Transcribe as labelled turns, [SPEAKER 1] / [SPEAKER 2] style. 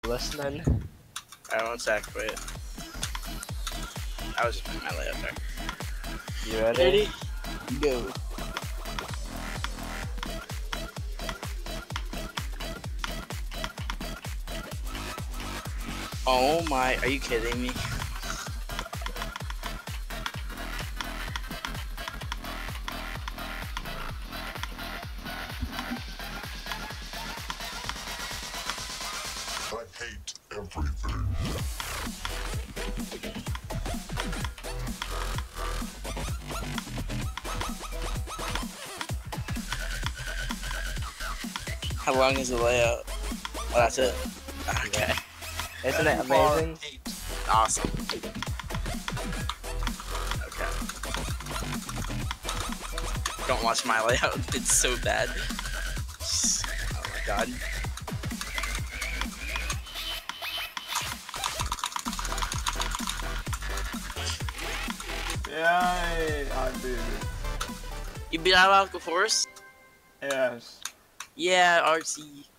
[SPEAKER 1] Listening.
[SPEAKER 2] Alright, 1 sec, wait. I was just putting my layup there.
[SPEAKER 1] You ready?
[SPEAKER 2] Ready? Go. Oh my, are you kidding me?
[SPEAKER 3] I hate everything.
[SPEAKER 2] How long is the layout? Oh, that's it. Okay.
[SPEAKER 1] Isn't it amazing?
[SPEAKER 2] Awesome. Okay. Don't watch my layout. It's so bad. Oh my god.
[SPEAKER 4] Yay, I did it.
[SPEAKER 2] You beat DiabolicForce?
[SPEAKER 4] Yes.
[SPEAKER 2] Yeah, RC.